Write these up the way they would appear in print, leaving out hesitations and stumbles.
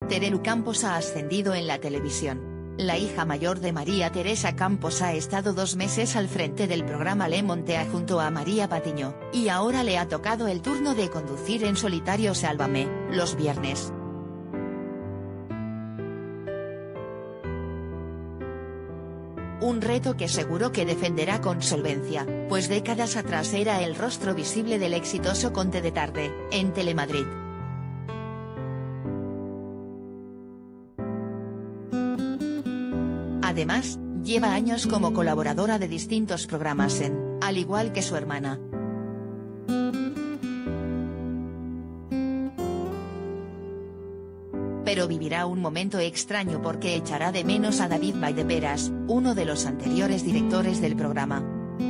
Terelu Campos ha ascendido en la televisión. La hija mayor de María Teresa Campos ha estado 2 meses al frente del programa Le Montea junto a María Patiño, y ahora le ha tocado el turno de conducir en solitario Sálvame, los viernes. Un reto que seguro que defenderá con solvencia, pues décadas atrás era el rostro visible del exitoso Conte de Tarde, en Telemadrid. Además, lleva años como colaboradora de distintos programas al igual que su hermana. Pero vivirá un momento extraño porque echará de menos a David Valdeperas, uno de los anteriores directores del programa.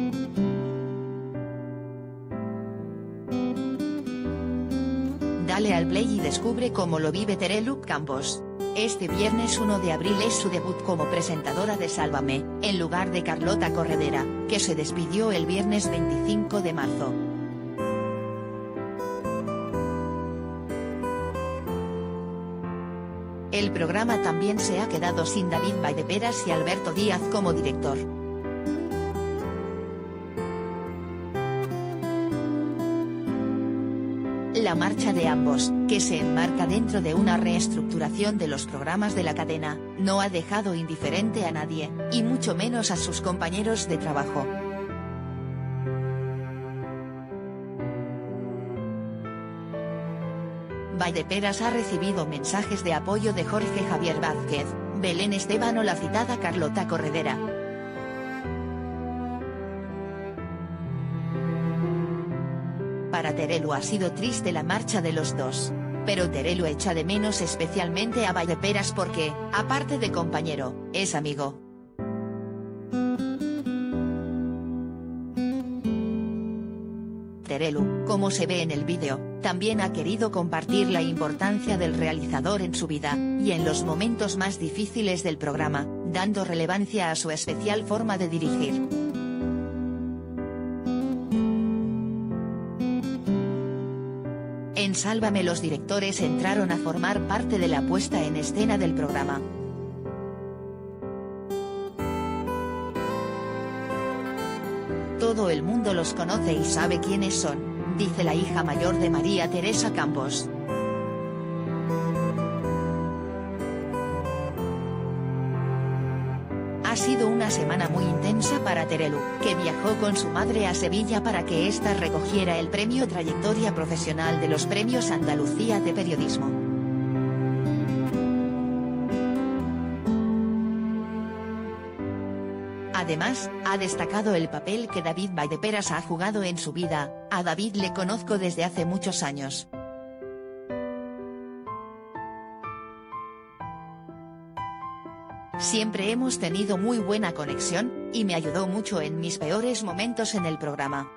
Dale al play y descubre cómo lo vive Terelu Campos. Este viernes 1 de abril es su debut como presentadora de Sálvame, en lugar de Carlota Corredera, que se despidió el viernes 25 de marzo. El programa también se ha quedado sin David Valdeperas y Alberto Díaz como director. La marcha de ambos, que se enmarca dentro de una reestructuración de los programas de la cadena, no ha dejado indiferente a nadie, y mucho menos a sus compañeros de trabajo. Valdeperas ha recibido mensajes de apoyo de Jorge Javier Vázquez, Belén Esteban o la citada Carlota Corredera. Para Terelu ha sido triste la marcha de los dos. Pero Terelu echa de menos especialmente a Valdeperas porque, aparte de compañero, es amigo. Terelu, como se ve en el vídeo, también ha querido compartir la importancia del realizador en su vida, y en los momentos más difíciles del programa, dando relevancia a su especial forma de dirigir. En Sálvame los directores entraron a formar parte de la puesta en escena del programa. Todo el mundo los conoce y sabe quiénes son, dice la hija mayor de María Teresa Campos. Ha sido una semana muy intensa para Terelu, que viajó con su madre a Sevilla para que ésta recogiera el premio Trayectoria Profesional de los Premios Andalucía de Periodismo. Además, ha destacado el papel que David Valdeperas ha jugado en su vida. A David le conozco desde hace muchos años. Siempre hemos tenido muy buena conexión, y me ayudó mucho en mis peores momentos en el programa.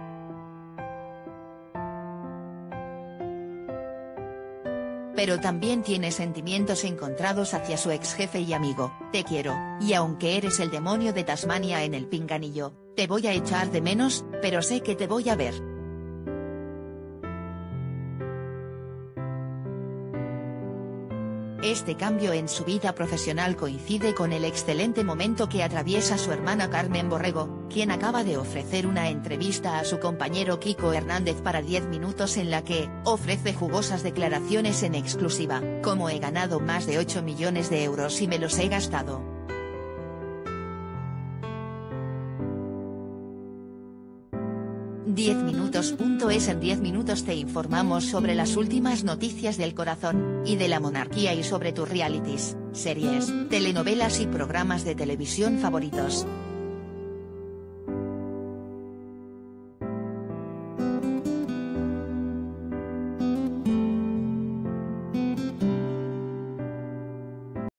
Pero también tiene sentimientos encontrados hacia su ex jefe y amigo. Te quiero, y aunque eres el demonio de Tasmania en el pinganillo, te voy a echar de menos, pero sé que te voy a ver. Este cambio en su vida profesional coincide con el excelente momento que atraviesa su hermana Carmen Borrego, quien acaba de ofrecer una entrevista a su compañero Kiko Hernández para 10 minutos en la que ofrece jugosas declaraciones en exclusiva, como he ganado más de 8 millones de euros y me los he gastado. .es En 10 minutos te informamos sobre las últimas noticias del corazón, y de la monarquía y sobre tus realities, series, telenovelas y programas de televisión favoritos.